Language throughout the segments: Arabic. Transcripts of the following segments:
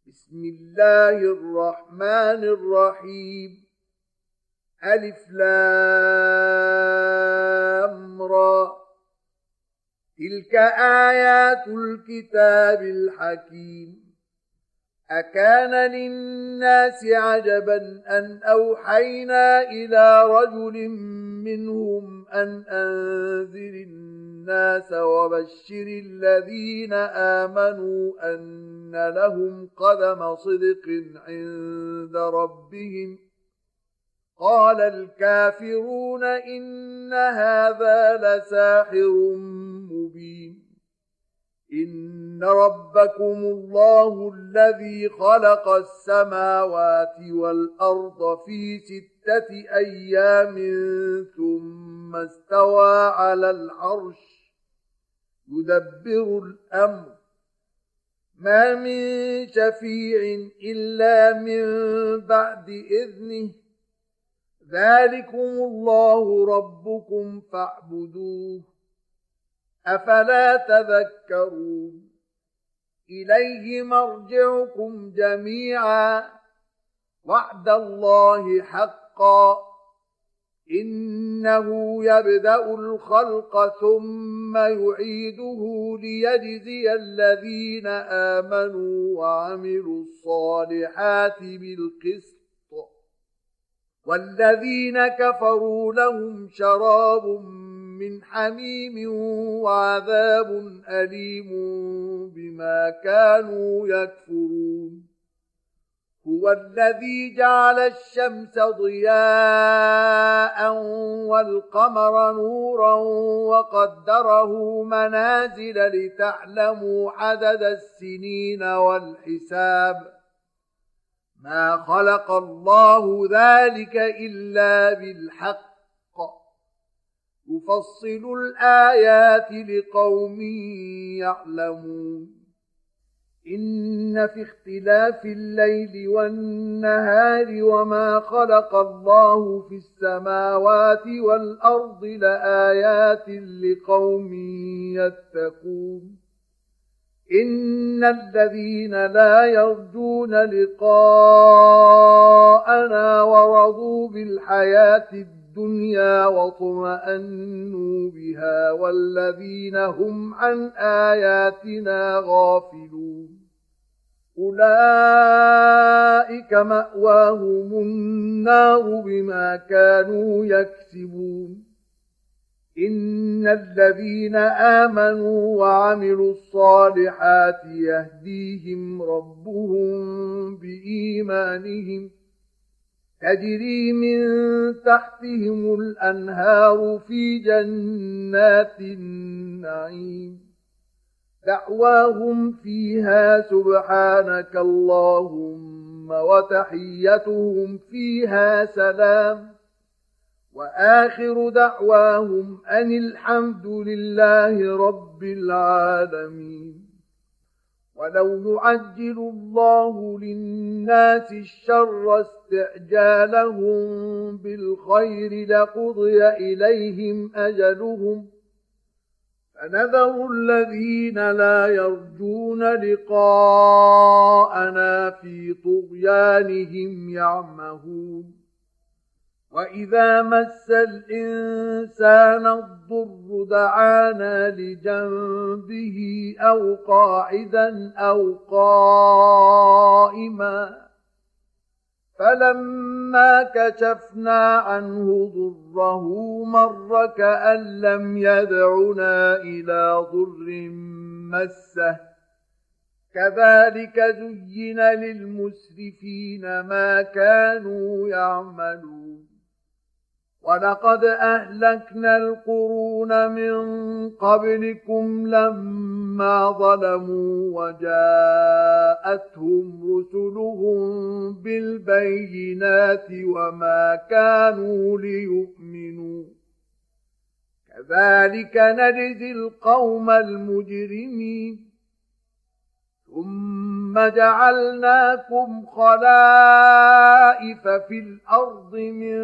بسم الله الرحمن الرحيم. ألف لام را. تلك آيات الكتاب الحكيم. أكان للناس عجبا أن أوحينا إلى رجل منهم أن أنذر الناس وبشر الذين آمنوا أن لهم قدم صدق عند ربهم. قال الكافرون إن هذا لساحر مبين. إن ربكم الله الذي خلق السماوات والأرض في 6 أيام ثم استوى على العرش يدبر الأمر ما من شفيع إلا من بعد إذنه ذلكم الله ربكم فاعبدوه أفلا تذكرون. إليه مرجعكم جميعا وعد الله حقا إنه يبدأ الخلق ثم يعيده ليجزي الذين آمنوا وعملوا الصالحات بالقسط والذين كفروا لهم شراب من حميم وعذاب أليم بما كانوا يكفرون. هو الذي جعل الشمس ضياء والقمر نورا وقدره منازل لتعلموا عدد السنين والحساب ما خلق الله ذلك إلا بالحق يفصل الآيات لقوم يعلمون. إن في اختلاف الليل والنهار وما خلق الله في السماوات والأرض لآيات لقوم يتقون. إن الذين لا يرجون لقاءنا ورضوا بالحياة الدنيا واطمأنوا بها والذين هم عن آياتنا غافلون أولئك مأواهم النار بما كانوا يكسبون. إن الذين آمنوا وعملوا الصالحات يهديهم ربهم بإيمانهم تجري من تحتهم الأنهار في جنات النعيم دعواهم فيها سبحانك اللهم وتحيتهم فيها سلام وآخر دعواهم أن الحمد لله رب العالمين. ولو يعجل الله للناس الشر استعجالهم بالخير لقضي إليهم أجلهم فنذر الذين لا يرجون لقاءنا في طغيانهم يعمهون. وإذا مس الإنسان الضر دعانا لجنبه أو قاعدا أو قائما فلما كشفنا عنه ضره مر كأن لم يدعنا إلى ضر مسه كذلك زين للمسرفين ما كانوا يعملون. ولقد أهلكنا القرون من قبلكم لما ظلموا وجاءتهم رسلهم بالبينات وما كانوا ليؤمنوا كذلك نجزي القوم المجرمين. ثم جعلناكم خلائف في الأرض من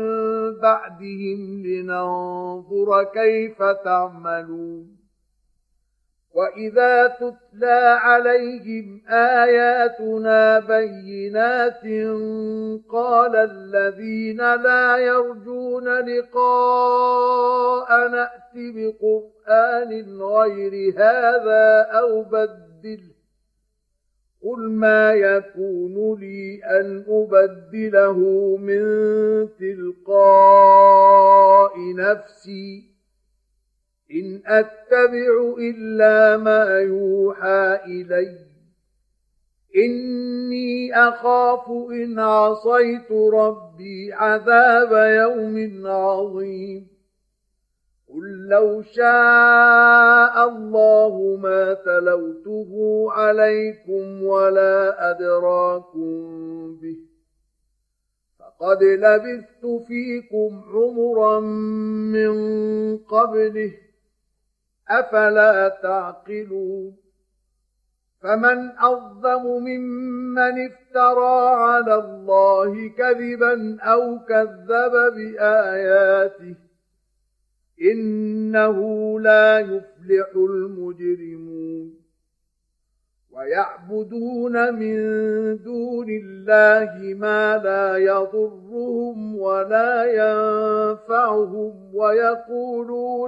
بعدهم لننظر كيف تعملون. وإذا تتلى عليهم آياتنا بينات قال الذين لا يرجون لقاء نأت بقرآن غير هذا أو بدله قل ما يكون لي أن أبدله من تلقاء نفسي إن أتبع إلا ما يوحى إلي إني أخاف إن عصيت ربي عذاب يوم عظيم قل لو شاء الله ما تلوته عليكم ولا أدراكم به فقد لبثت فيكم عمرا من قبله أفلا تعقلون فمن أظلم ممن افترى على الله كذبا أو كذب بآياته إنه لا يفلح المجرمون ويعبدون من دون الله ما لا يضرهم ولا ينفعهم ويقولون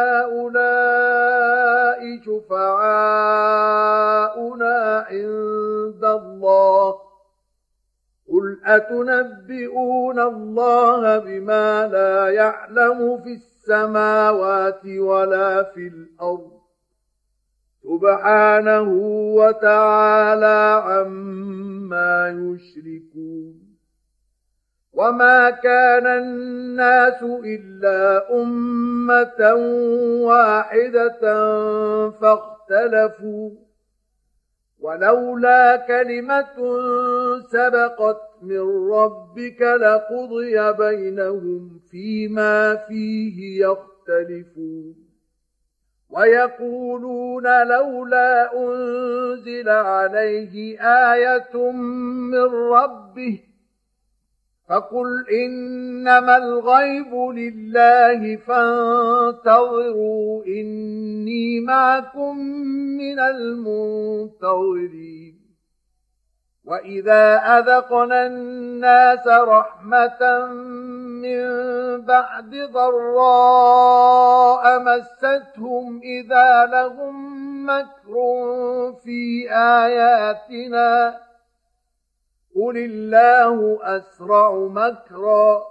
هؤلاء شفعاؤنا عند الله قل أتنبئون الله بما لا يعلم في السماوات ولا في الأرض سبحانه وتعالى عما يشركون وما كان الناس إلا أمة واحدة فاختلفوا ولولا كلمة سبقت من ربك لقضي بينهم فيما فيه يختلفون ويقولون لولا أنزل عليه آية من ربه فقل إنما الغيب لله فانتظروا إني معكم من المنتظرين وإذا أذقنا الناس رحمة من بعد ضراء مستهم إذا لهم مكر في آياتنا قل الله أسرع مكرا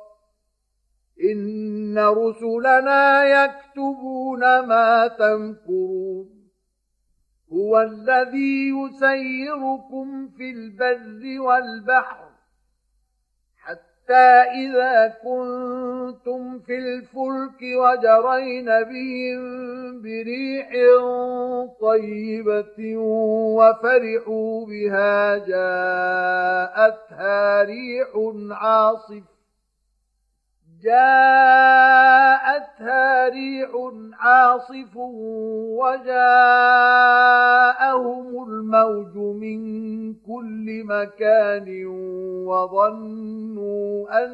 إن رسلنا يكتبون ما تمكرون هو الذي يسيركم في البر والبحر حتى إذا كنتم في الفلك وجرين بهم بريح طيبة وفرحوا بها جاءتها ريح عاصف وجاءهم الموج من كل مكان وظنوا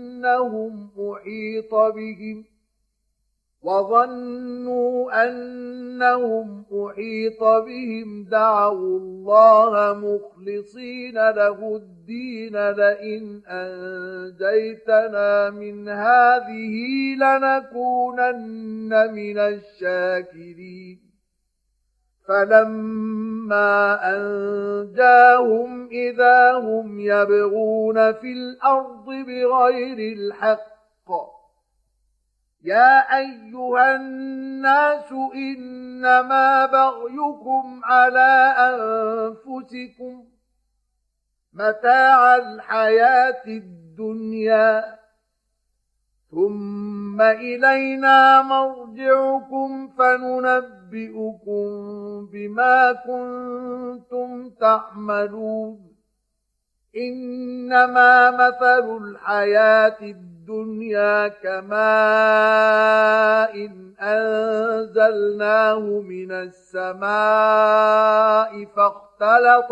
أنهم أحيط بهم دعوا الله مخلصين له الدين لئن أنجيتنا من هذه لنكونن من الشاكرين فلما أنجاهم إذا هم يبغون في الأرض بغير الحق يا أيها الناس إنما بغيكم على أنفسكم متاع الحياة الدنيا ثم إلينا مرجعكم فننبئكم بما كنتم تعملون إنما مثل الحياة الدنيا كماء أنزلناه من السماء فاختلط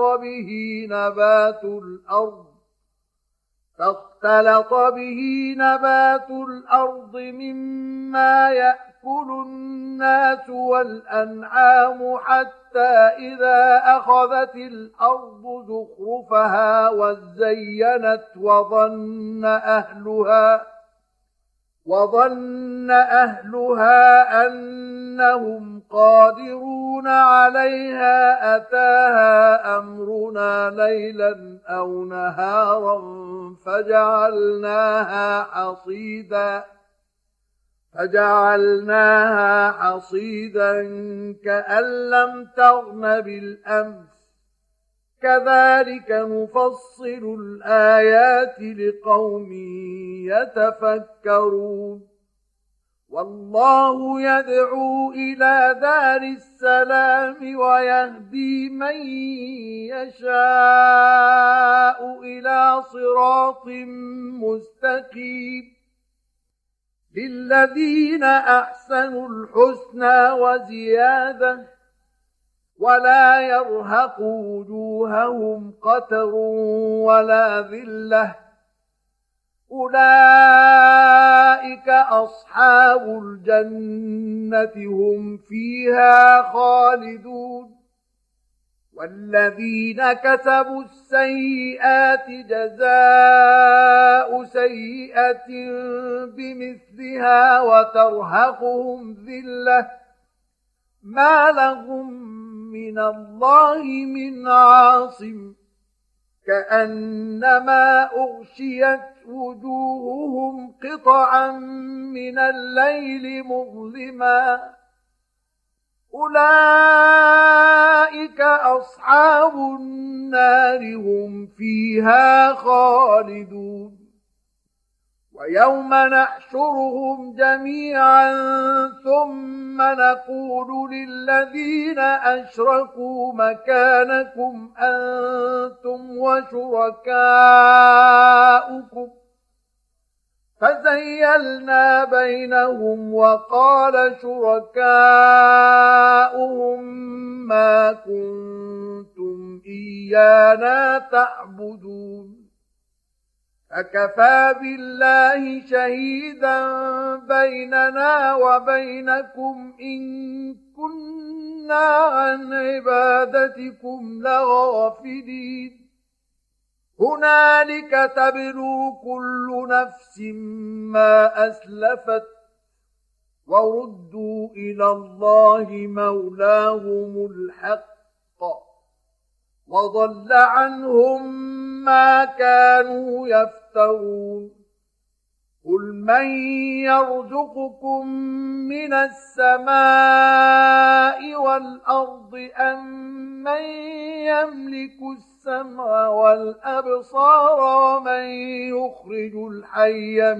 به نبات الأرض مما يأكل يأكل الناس والأنعام حتى إذا أخذت الأرض زخرفها وزينت وظن أهلها أنهم قادرون عليها أتاها أمرنا ليلا أو نهارا فجعلناها حصيدا كأن لم تغن بالأمس كذلك نفصل الآيات لقوم يتفكرون والله يدعو إلى دار السلام ويهدي من يشاء إلى صراط مستقيم للذين أحسنوا الحسنى وزيادة ولا يرهق وجوههم قتر ولا ذلة أولئك أصحاب الجنة هم فيها خالدون والذين كسبوا السيئات جزاء سيئة بمثلها وترهقهم ذلة ما لهم من الله من عاصم كأنما أغشيت وجوههم قطعا من الليل مظلما أولئك أصحاب النار هم فيها خالدون ويوم نحشرهم جميعا ثم نقول للذين أشركوا مكانكم أنتم وشركاؤكم فزيلنا بينهم وقال شركاؤهم ما كنتم إيانا تعبدون فكفى بالله شهيدا بيننا وبينكم إن كنا عن عبادتكم لغافلين هنالك تبلو كل نفس ما أسلفت وردوا إلى الله مولاهم الحق وضل عنهم ما كانوا يفترون قل من يرزقكم من السماء والأرض أم من يملك السمع والأبصار ومن يخرج الحي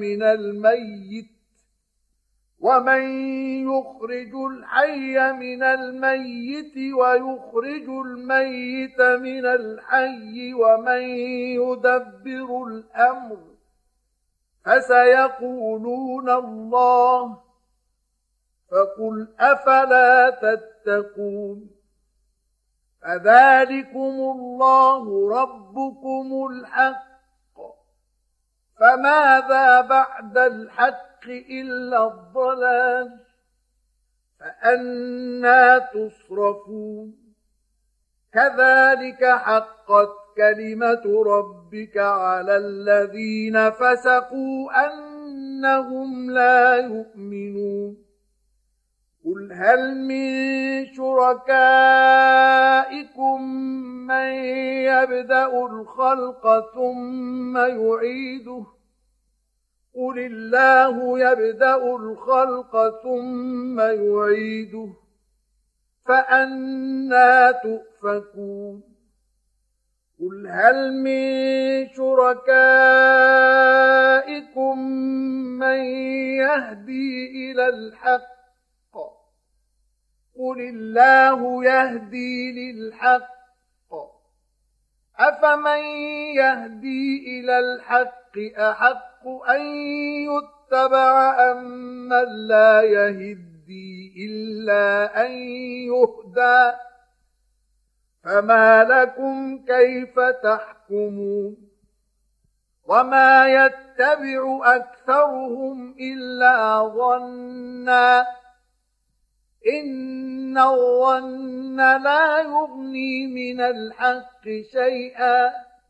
من الميت ويخرج الميت من الحي ومن يدبر الأمر فسيقولون الله فقل أفلا تتقون فذلكم الله ربكم الحق فماذا بعد الحق إلا الضلال فأنى تصرفون كذلك حقت كلمة ربك على الذين فسقوا أنهم لا يؤمنون قل هل من شركائكم من يبدأ الخلق ثم يعيده قل الله يبدأ الخلق ثم يعيده فأنى تؤفكون قل هل من شركائكم من يهدي إلى الحق قل الله يهدي للحق أفمن يهدي إلى الحق أحق أن يتبع أمن لا يهدي إلا أن يهدى فما لكم كيف تحكمون وما يتبع أكثرهم إلا ظنا إن الظن لا يغني من الحق شيئا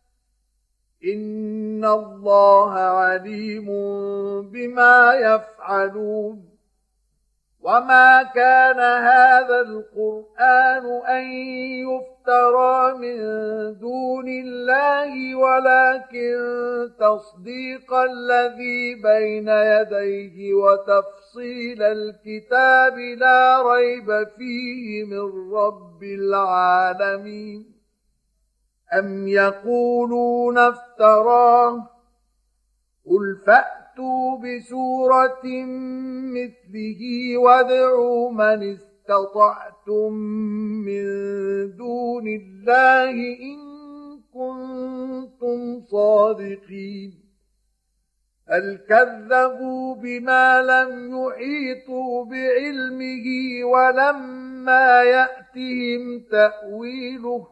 إن الله عليم بما يفعلون وما كان هذا القرآن أن يفترى من دون الله ولكن تصديق الذي بين يديه وتفصيل الكتاب لا ريب فيه من رب العالمين أم يقولون افتراه قل فأتوا بسورة مثله وادعوا من استطعتم من دون الله إن كنتم صادقين بل كذبوا بما لم يحيطوا بعلمه ولما يأتهم تأويله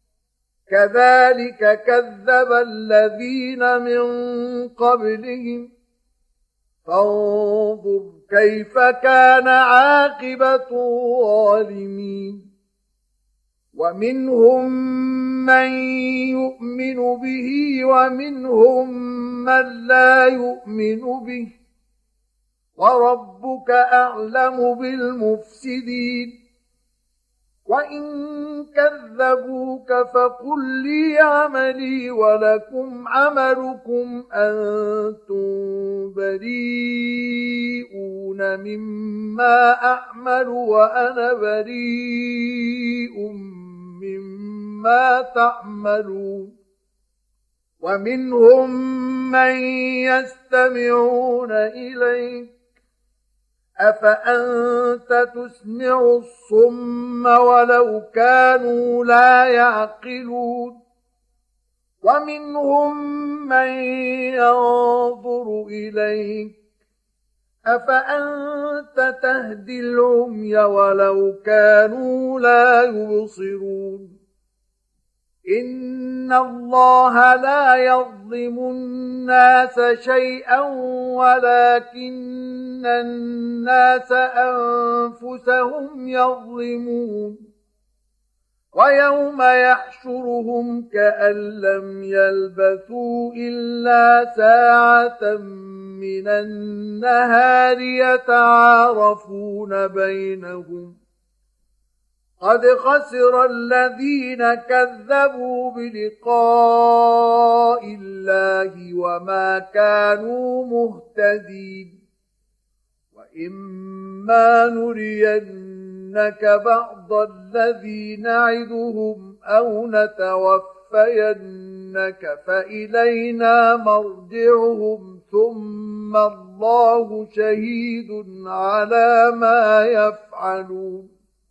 كذلك كذب الذين من قبلهم فانظر كيف كان عاقبة الظالمين ومنهم من يؤمن به ومنهم من لا يؤمن به وربك أعلم بالمفسدين وإن كذبوك فقل لي عملي ولكم عملكم أنتم بريئون مما أعمل وأنا بريء مما تعملون ومنهم من يستمعون إليك أفأنت تسمع الصم ولو كانوا لا يعقلون ومنهم من ينظر إليك أفأنت تهدي العمي ولو كانوا لا يبصرون إن الله لا يظلم الناس شيئا ولكن الناس أنفسهم يظلمون ويوم يحشرهم كأن لم يلبثوا إلا ساعة من النهار يتعارفون بينهم قد خسر الذين كذبوا بلقاء الله وما كانوا مهتدين وإما نرينك بعض الذي نعدهم أو نتوفينك فإلينا مرجعهم ثم الله شهيد على ما يفعلون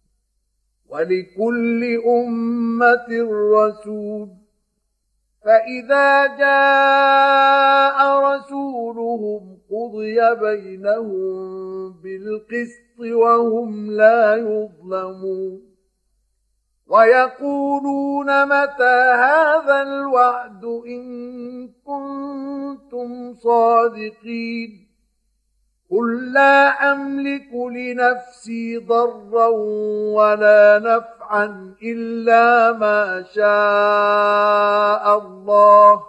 ولكل أمة رسول فإذا جاء رسولهم قضي بينهم بالقسط وهم لا يظلمون ويقولون متى هذا الوعد إن كنتم صادقين قل لا أملك لنفسي ضرا ولا نفعا إلا ما شاء الله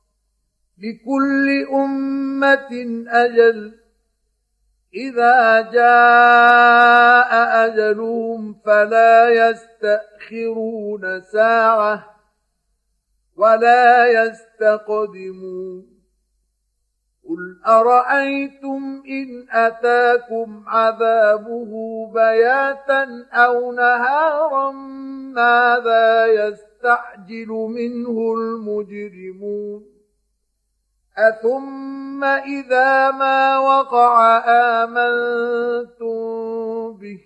لكل أمة أجل إذا جاء أجلهم فلا يستأخرون ساعة ولا يستقدمون قل أرأيتم إن أتاكم عذابه بياتا أو نهارا ماذا يستعجل منه المجرمون أثم إذا ما وقع آمنتم به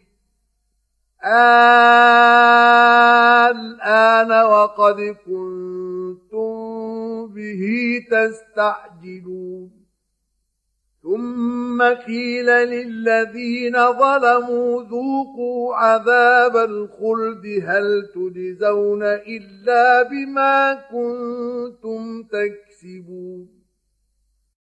الآن وقد كنتم به تستعجلون ثم قيل للذين ظلموا ذوقوا عذاب الخلد هل تجزون إلا بما كنتم تكسبون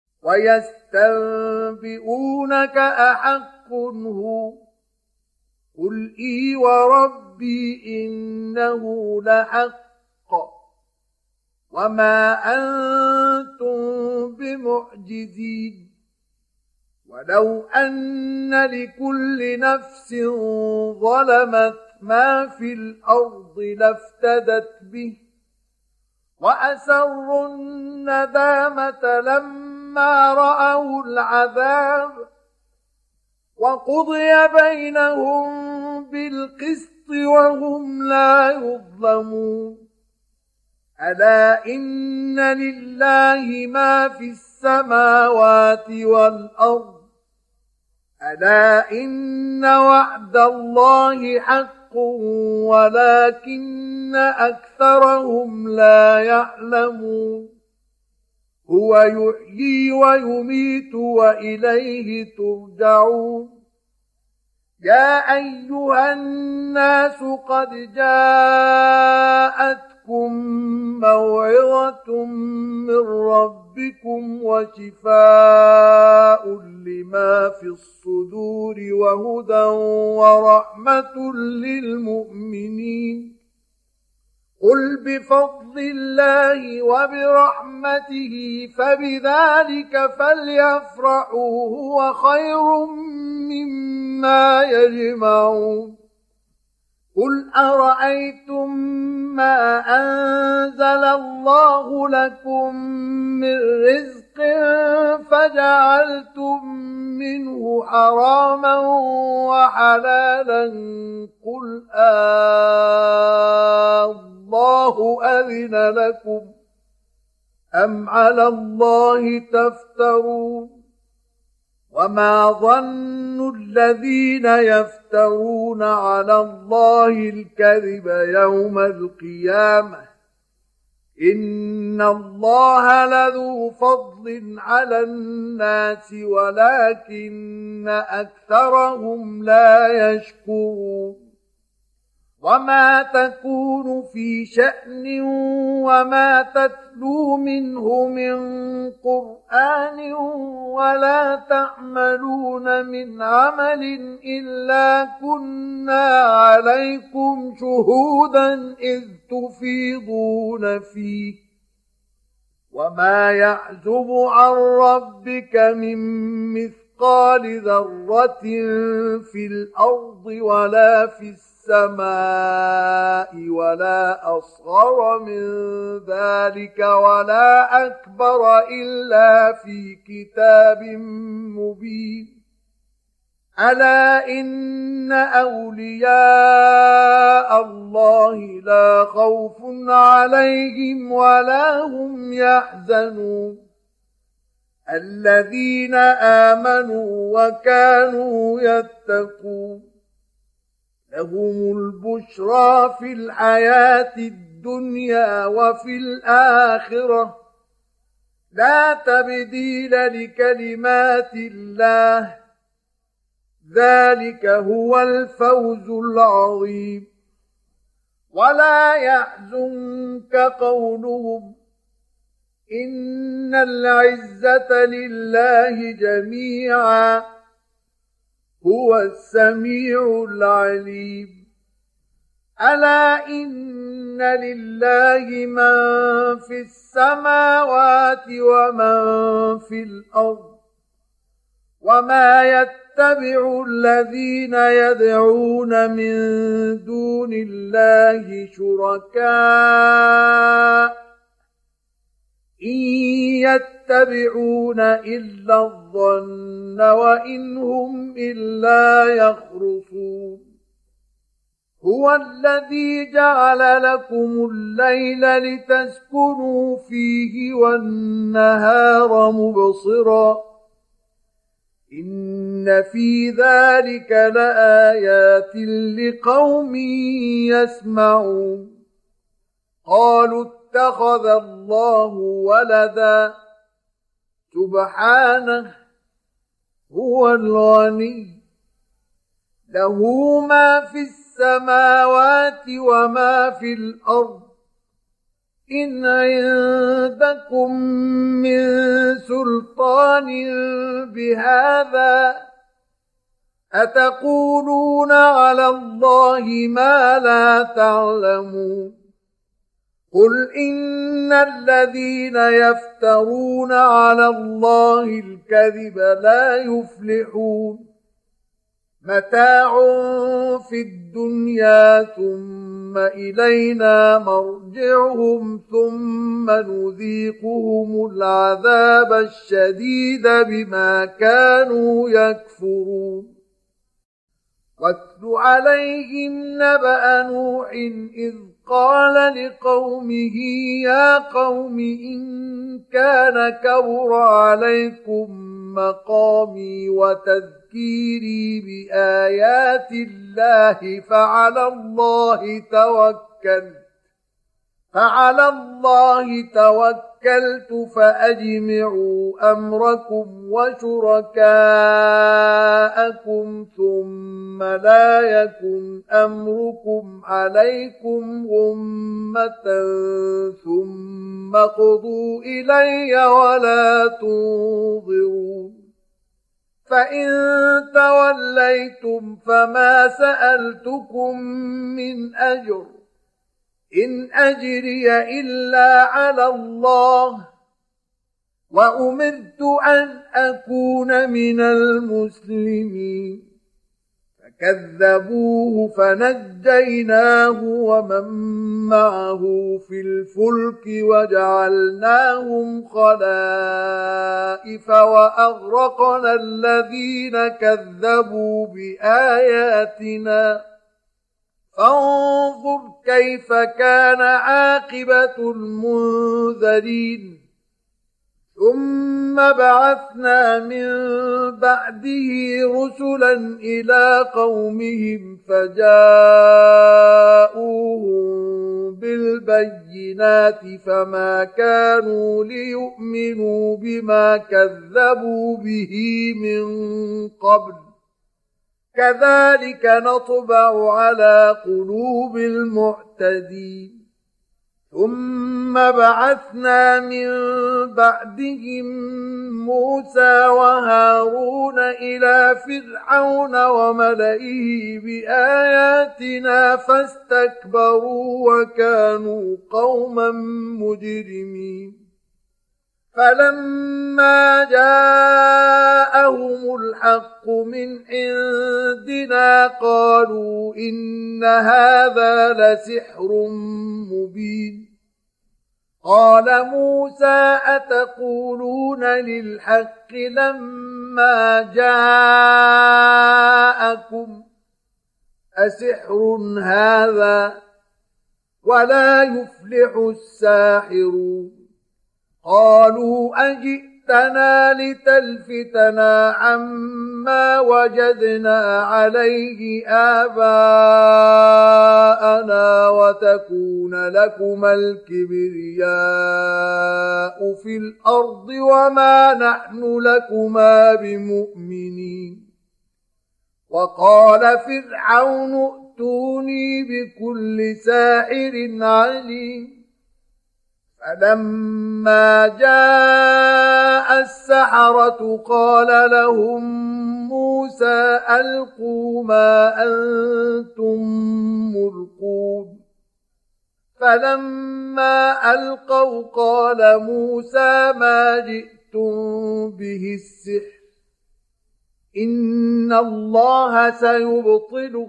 ويستنبئونك أحق هو قل إي وربي إنه لحق وما أنتم بمعجزين ولو أن لكل نفس ظلمت ما في الأرض لافتدت به وأسروا الندامة لما رأوا العذاب وقضي بينهم بالقسط وهم لا يظلمون ألا إن لله ما في السماوات والأرض ألا إن وعد الله حق ولكن أكثرهم لا يعلمون هو يحيي ويميت وإليه ترجعون يا أيها الناس قد جاءتكم موعظة من ربكم وشفاء لما في الصدور وهدى ورحمة للمؤمنين قل بفضل الله وبرحمته فبذلك فليفرحوا هو خير مما يجمعون قل أرأيتم ما أنزل الله لكم من رزق فجعلتم منه حراما وحلالا قل الله أذن لكم أم على الله تفترون وما ظن الذين يفترون على الله الكذب يوم القيامة إن الله لذو فضل على الناس ولكن أكثرهم لا يشكرون وما تكون في شأن وما تتلو منه من قرآن ولا تعملون من عمل إلا كنا عليكم شهودا إذ تفيضون فيه وما يعزب عن ربك من مثقال ذرة في الأرض ولا في السماء ولا أصغر من ذلك ولا أكبر إلا في كتاب مبين ألا إن أولياء الله لا خوف عليهم ولا هم يحزنون الذين آمنوا وكانوا يتقون لهم البشرى في الحياة الدنيا وفي الآخرة لا تبديل لكلمات الله ذلك هو الفوز العظيم ولا يحزنك قولهم إن العزة لله جميعا هو السميع العليم ألا إن لله من في السماوات ومن في الأرض وما يتبع الذين يدعون من دون الله شركاء إن يتبعون إلا الظن وإن هم إلا يخرصون هو الذي جعل لكم الليل لتسكنوا فيه والنهار مبصرا إن في ذلك لآيات لقوم يسمعون قالوا اتخذ الله ولدا سبحانه هو الغني له ما في السماوات وما في الأرض إن عندكم من سلطان بهذا أتقولون على الله ما لا تعلمون قل إن الذين يفترون على الله الكذب لا يفلحون متاع في الدنيا ثم إلينا مرجعهم ثم نذيقهم العذاب الشديد بما كانوا يكفرون واتل عليهم نبأ نوح إذ قال لقومه يا قوم إن كان كبر عليكم مقامي وتذكيري بآيات الله فعلى الله توكلت فأجمعوا أمركم وشركاءكم ثم لا يكن أمركم عليكم غمة ثم قضوا إلي ولا تنظرون فإن توليتم فما سألتكم من أجر إن أجري إلا على الله وأمرت أن أكون من المسلمين فكذبوه فنجيناه ومن معه في الفلك وجعلناهم خلائف وأغرقنا الذين كذبوا بآياتنا فانظر كيف كان عاقبة المنذرين ثم بعثنا من بعده رسلا إلى قومهم فجاءوهم بالبينات فما كانوا ليؤمنوا بما كذبوا به من قبل كذلك نطبع على قلوب المعتدين ثم بعثنا من بعدهم موسى وهارون إلى فرعون وملئه بآياتنا فاستكبروا وكانوا قوما مجرمين فلما جاءهم الحق من عندنا قالوا إن هذا لسحر مبين قال موسى أتقولون للحق لما جاءكم أسحر هذا ولا يفلح الساحرون قالوا أجئتنا لتلفتنا عما وجدنا عليه آباءنا وتكون لكما الكبرياء في الأرض وما نحن لكما بمؤمنين وقال فرعون ائتوني بكل ساحر عليم فلما جاء السحرة قال لهم موسى ألقوا ما أنتم ملقون فلما ألقوا قال موسى ما جئتم به السحر إن الله سيبطله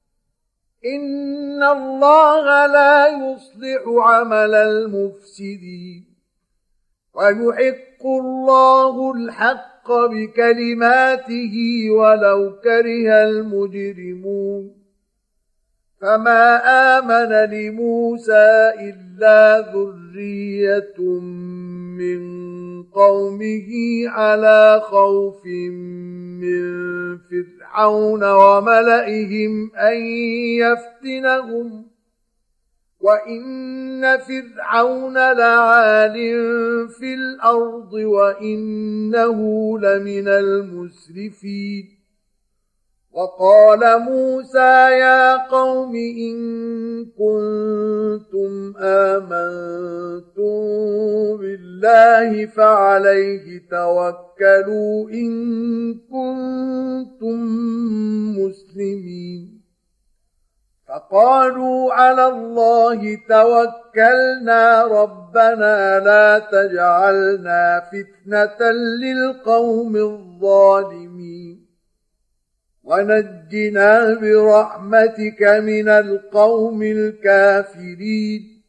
إن الله لا يصلح عمل المفسدين ويحق الله الحق بكلماته ولو كره المجرمون فما آمن لموسى إلا ذرية من قومه على خوف من فرعون وملئهم أن يفتنهم وإن فرعون لعال في الأرض وإنه لمن المسرفين وقال موسى يا قوم إن كنتم آمنتم بالله الله فعليه توكلوا إن كنتم مسلمين فقالوا على الله توكلنا ربنا لا تجعلنا فتنة للقوم الظالمين ونجنا برحمتك من القوم الكافرين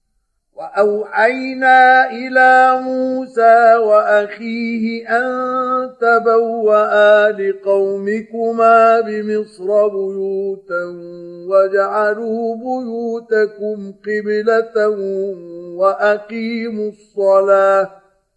وأوحينا إلى موسى وأخيه أن تبوأ لقومكما بمصر بيوتا واجعلوا بيوتكم قبلة وأقيموا الصلاة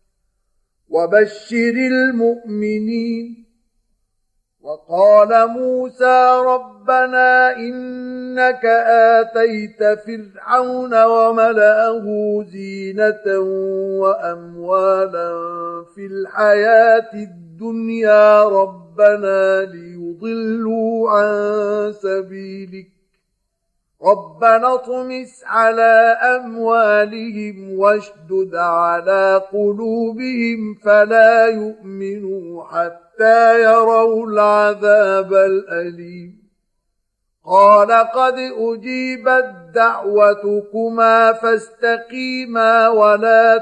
وبشر المؤمنين وقال موسى ربنا إنك آتيت فرعون وملأه زينة وأموالا في الحياة الدنيا ربنا ليضلوا عن سبيلك ربنا اطمس على أموالهم واشدد على قلوبهم فلا يؤمنوا حتى يروا العذاب الأليم قال قد أجيبت دعوتكما فاستقيما ولا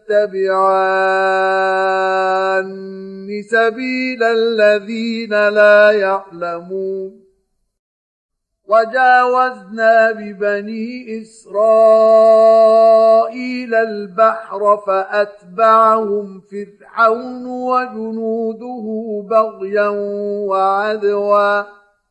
تتبعان سبيل الذين لا يعلمون وجاوزنا ببني إسرائيل البحر فأتبعهم فرعون وجنوده بغيا وعدوا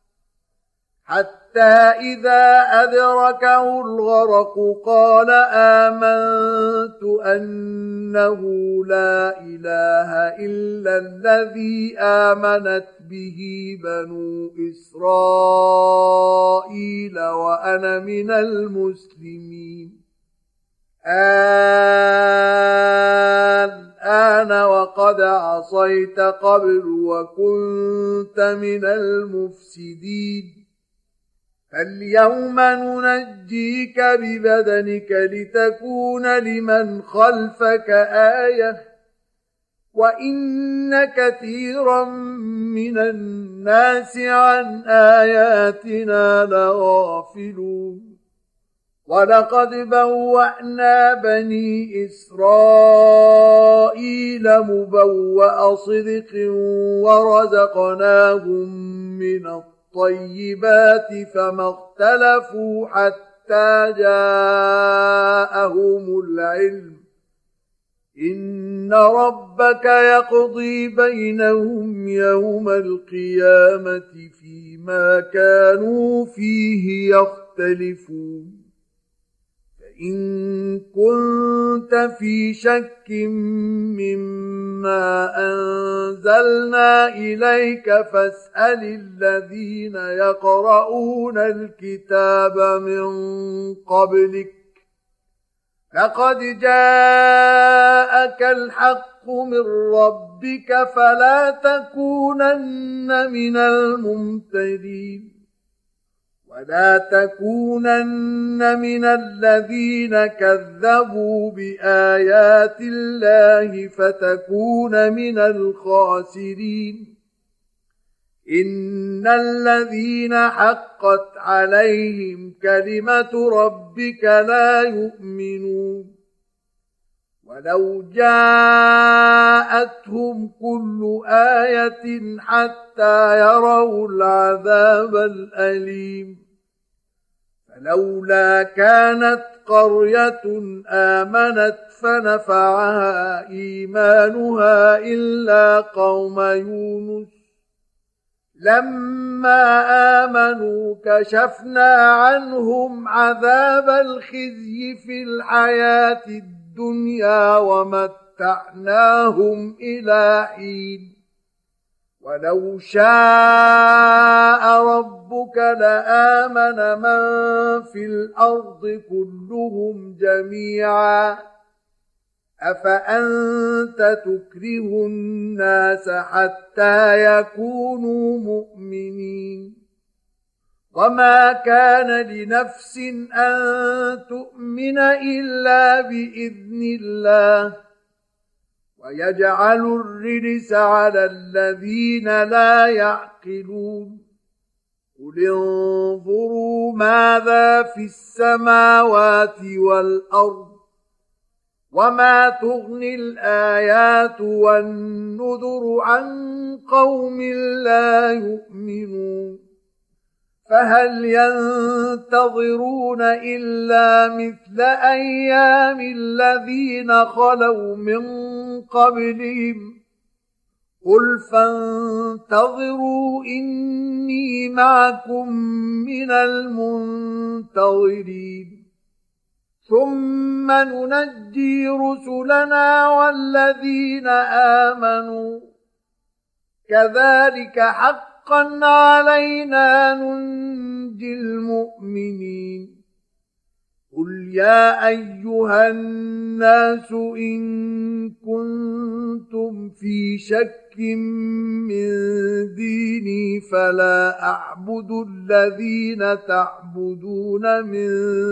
حتى إذا أدركه الغرق قال آمنت أنه لا إله إلا الذي آمنت به بنو إسرائيل وأنا من المسلمين الآن وقد عصيت قبل وكنت من المفسدين فاليوم ننجيك ببدنك لتكون لمن خلفك آية وإن كثيرا من الناس عن آياتنا لغافلون ولقد بوأنا بني إسرائيل مبوأ صدق ورزقناهم من الطيبات فما اختلفوا حتى جاءهم العلم إن ربك يقضي بينهم يوم القيامة فيما كانوا فيه يختلفون فإن كنت في شك مما أنزلنا إليك فاسأل الذين يقرؤون الكتاب من قبلك لقد جاءك الحق من ربك فلا تكونن من الممترين ولا تكونن من الذين كذبوا بآيات الله فتكون من الخاسرين إن الذين حقت عليهم كلمة ربك لا يؤمنون ولو جاءتهم كل آية حتى يروا العذاب الأليم فلولا كانت قرية آمنت فنفعها إيمانها إلا قوم يونس لما آمنوا كشفنا عنهم عذاب الخزي في الحياة الدنيا ومتعناهم إلى حين ولو شاء ربك لآمن من في الأرض كلهم جميعا أفأنت تكره الناس حتى يكونوا مؤمنين وما كان لنفس أن تؤمن إلا بإذن الله ويجعل الرجس على الذين لا يعقلون قل انظروا ماذا في السماوات والأرض وما تغني الآيات والنذر عن قوم لا يؤمنون فهل ينتظرون إلا مثل أيام الذين خلوا من قبلهم قل فانتظروا إني معكم من المنتظرين ثم ننجي رسلنا والذين آمنوا كذلك حقا علينا ننجي المؤمنين قل يا أيها الناس إن كنتم في شك من ديني فلا أعبد الذين تعبدون من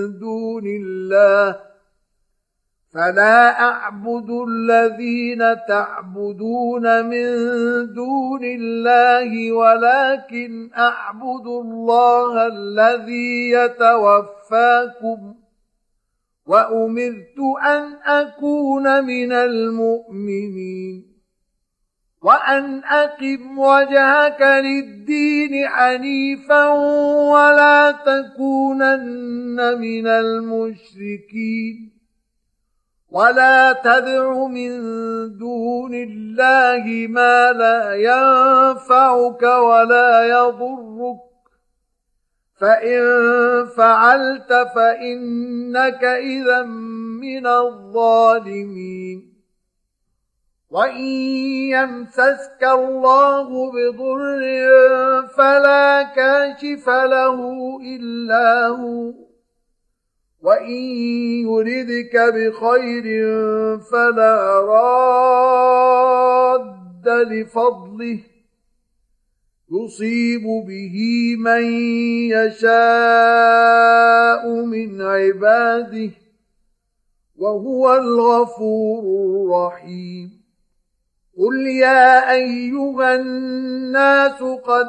دون الله ولكن أعبد الله الذي يتوفاكم وأمرت أن أكون من المؤمنين وأن أقم وجهك للدين حنيفا ولا تكونن من المشركين ولا تدع من دون الله ما لا ينفعك ولا يضرك فإن فعلت فإنك إذا من الظالمين وإن يمسسك الله بضر فلا كاشف له إلا هو وإن يردك بخير فلا راد لفضله يصيب به من يشاء من عباده وهو الغفور الرحيم قل يا أيها الناس قد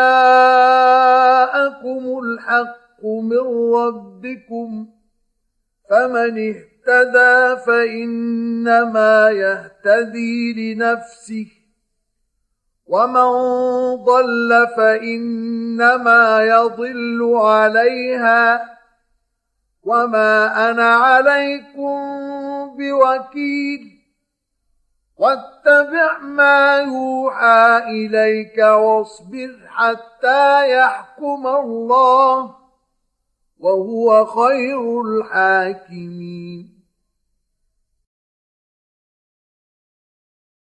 جاءكم الحق من ربكم فمن اهتدى فإنما يهتدي لنفسه ومن ضل فإنما يضل عليها وما أنا عليكم بوكيل واتبع ما يوحى إليك واصبر حتى يحكم الله وهو خير الحاكمين